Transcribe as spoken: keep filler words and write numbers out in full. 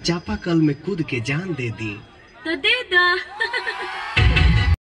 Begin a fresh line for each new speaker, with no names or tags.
चापाकल में कूद के जान दे दी।
तो दे दो।